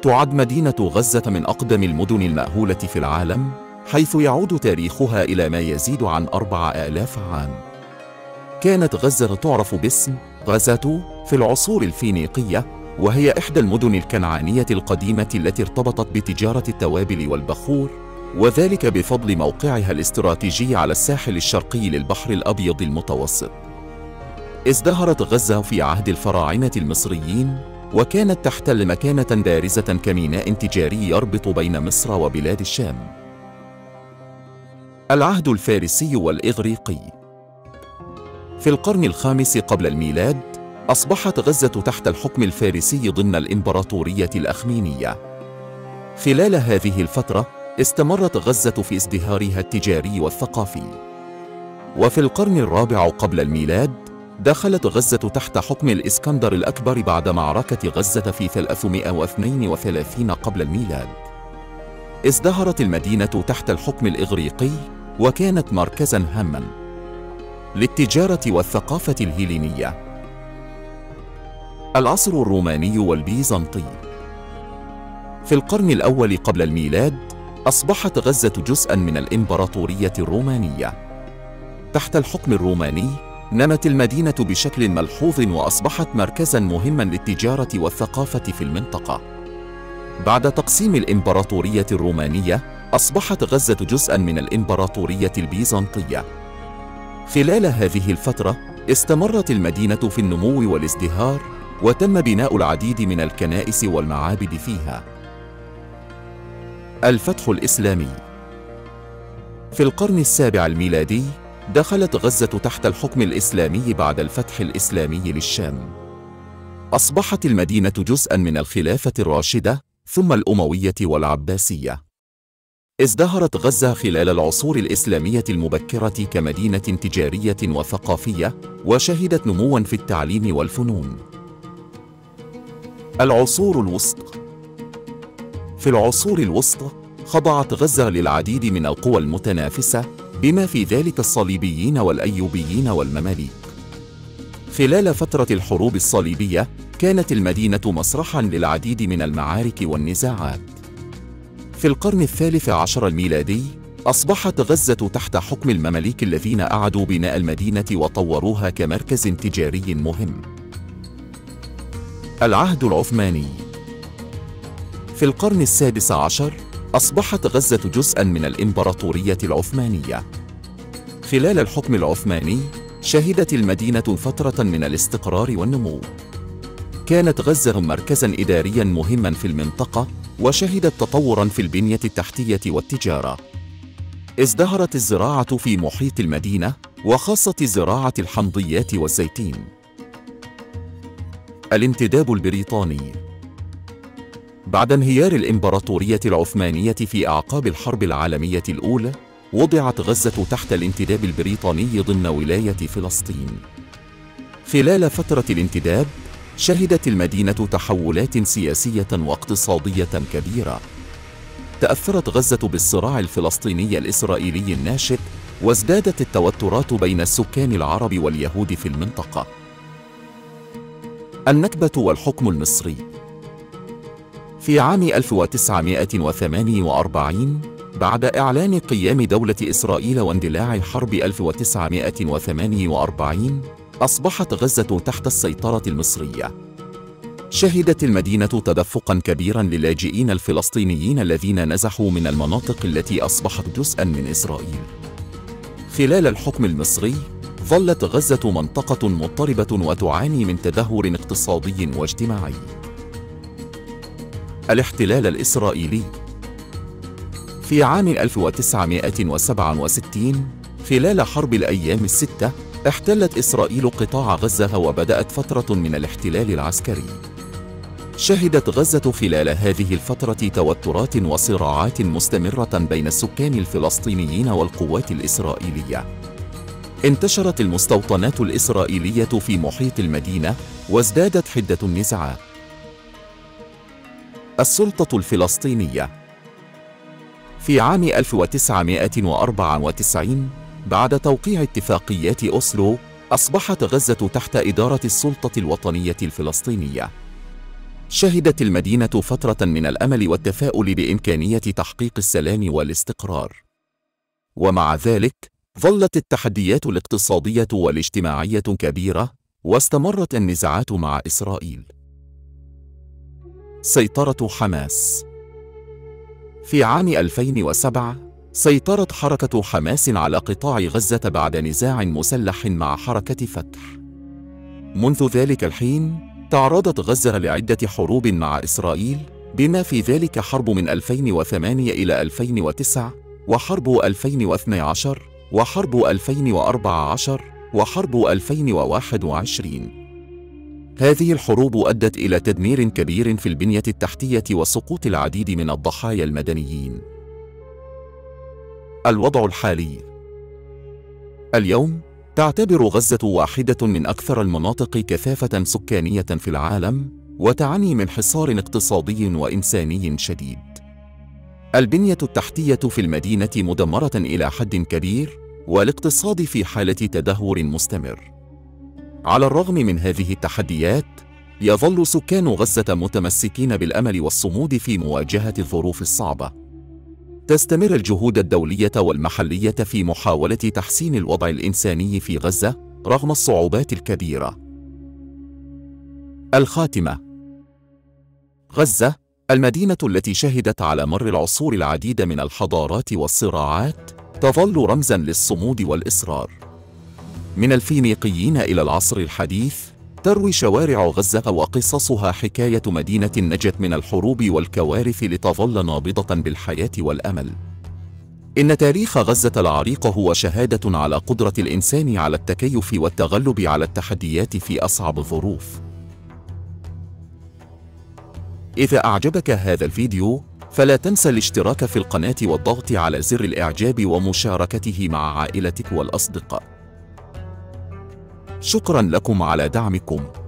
تعد مدينة غزة من أقدم المدن المأهولة في العالم، حيث يعود تاريخها إلى ما يزيد عن 4000 عام. كانت غزة تعرف باسم غزة في العصور الفينيقية، وهي إحدى المدن الكنعانية القديمة التي ارتبطت بتجارة التوابل والبخور، وذلك بفضل موقعها الاستراتيجي على الساحل الشرقي للبحر الأبيض المتوسط. ازدهرت غزة في عهد الفراعنة المصريين، وكانت تحتل مكانة بارزة كميناء تجاري يربط بين مصر وبلاد الشام. العهد الفارسي والإغريقي. في القرن الخامس قبل الميلاد، أصبحت غزة تحت الحكم الفارسي ضمن الإمبراطورية الأخمينية. خلال هذه الفترة، استمرت غزة في ازدهارها التجاري والثقافي. وفي القرن الرابع قبل الميلاد، دخلت غزة تحت حكم الإسكندر الأكبر بعد معركة غزة في 332 قبل الميلاد. ازدهرت المدينة تحت الحكم الإغريقي، وكانت مركزاً هاماً للتجارة والثقافة الهيلينية. العصر الروماني والبيزنطي. في القرن الأول قبل الميلاد، أصبحت غزة جزءاً من الإمبراطورية الرومانية. تحت الحكم الروماني، نمت المدينة بشكل ملحوظ وأصبحت مركزاً مهماً للتجارة والثقافة في المنطقة. بعد تقسيم الإمبراطورية الرومانية، أصبحت غزة جزءاً من الإمبراطورية البيزنطية. خلال هذه الفترة، استمرت المدينة في النمو والازدهار، وتم بناء العديد من الكنائس والمعابد فيها. الفتح الإسلامي. في القرن السابع الميلادي، دخلت غزة تحت الحكم الإسلامي بعد الفتح الإسلامي للشام. أصبحت المدينة جزءاً من الخلافة الراشدة، ثم الأموية والعباسية. ازدهرت غزة خلال العصور الإسلامية المبكرة كمدينة تجارية وثقافية، وشهدت نمواً في التعليم والفنون. العصور الوسطى. في العصور الوسطى، خضعت غزة للعديد من القوى المتنافسة، بما في ذلك الصليبيين والأيوبيين والمماليك. خلال فترة الحروب الصليبية، كانت المدينة مسرحاً للعديد من المعارك والنزاعات. في القرن الثالث عشر الميلادي، أصبحت غزة تحت حكم المماليك الذين أعادوا بناء المدينة وطوروها كمركز تجاري مهم. العهد العثماني. في القرن السادس عشر، أصبحت غزة جزءاً من الإمبراطورية العثمانية. خلال الحكم العثماني، شهدت المدينة فترة من الاستقرار والنمو. كانت غزة مركزاً إدارياً مهماً في المنطقة، وشهدت تطوراً في البنية التحتية والتجارة. ازدهرت الزراعة في محيط المدينة، وخاصة زراعة الحمضيات والزيتين. الانتداب البريطاني. بعد انهيار الإمبراطورية العثمانية في أعقاب الحرب العالمية الأولى، وضعت غزة تحت الانتداب البريطاني ضمن ولاية فلسطين. خلال فترة الانتداب، شهدت المدينة تحولات سياسية واقتصادية كبيرة. تأثرت غزة بالصراع الفلسطيني الإسرائيلي الناشئ، وازدادت التوترات بين السكان العرب واليهود في المنطقة. النكبة والحكم المصري. في عام 1948، بعد إعلان قيام دولة إسرائيل واندلاع حرب 1948، أصبحت غزة تحت السيطرة المصرية. شهدت المدينة تدفقاً كبيراً للاجئين الفلسطينيين الذين نزحوا من المناطق التي أصبحت جزءاً من إسرائيل. خلال الحكم المصري، ظلت غزة منطقة مضطربة وتعاني من تدهور اقتصادي واجتماعي. الاحتلال الإسرائيلي. في عام 1967، خلال حرب الأيام الستة، احتلت إسرائيل قطاع غزة وبدأت فترة من الاحتلال العسكري. شهدت غزة خلال هذه الفترة توترات وصراعات مستمرة بين السكان الفلسطينيين والقوات الإسرائيلية. انتشرت المستوطنات الإسرائيلية في محيط المدينة، وازدادت حدة النزاعات. السلطة الفلسطينية. في عام 1994، بعد توقيع اتفاقيات أوسلو، أصبحت غزة تحت إدارة السلطة الوطنية الفلسطينية. شهدت المدينة فترة من الأمل والتفاؤل بإمكانية تحقيق السلام والاستقرار. ومع ذلك، ظلت التحديات الاقتصادية والاجتماعية كبيرة، واستمرت النزاعات مع إسرائيل. سيطرة حماس. في عام 2007 سيطرت حركة حماس على قطاع غزة بعد نزاع مسلح مع حركة فتح. منذ ذلك الحين تعرضت غزة لعدة حروب مع إسرائيل، بما في ذلك حرب من 2008 إلى 2009، وحرب 2012، وحرب 2014، وحرب 2021. هذه الحروب أدت إلى تدمير كبير في البنية التحتية وسقوط العديد من الضحايا المدنيين. الوضع الحالي. اليوم تعتبر غزة واحدة من أكثر المناطق كثافة سكانية في العالم، وتعاني من حصار اقتصادي وإنساني شديد. البنية التحتية في المدينة مدمرة إلى حد كبير، والاقتصاد في حالة تدهور مستمر. على الرغم من هذه التحديات، يظل سكان غزة متمسكين بالأمل والصمود في مواجهة الظروف الصعبة. تستمر الجهود الدولية والمحلية في محاولة تحسين الوضع الإنساني في غزة رغم الصعوبات الكبيرة. الخاتمة. غزة، المدينة التي شهدت على مر العصور العديد من الحضارات والصراعات، تظل رمزاً للصمود والإصرار. من الفينيقيين إلى العصر الحديث، تروي شوارع غزة وقصصها حكاية مدينة نجت من الحروب والكوارث لتظل نابضة بالحياة والأمل. إن تاريخ غزة العريق هو شهادة على قدرة الإنسان على التكيف والتغلب على التحديات في أصعب الظروف. إذا أعجبك هذا الفيديو، فلا تنسى الاشتراك في القناة والضغط على زر الإعجاب ومشاركته مع عائلتك والأصدقاء. شكراً لكم على دعمكم.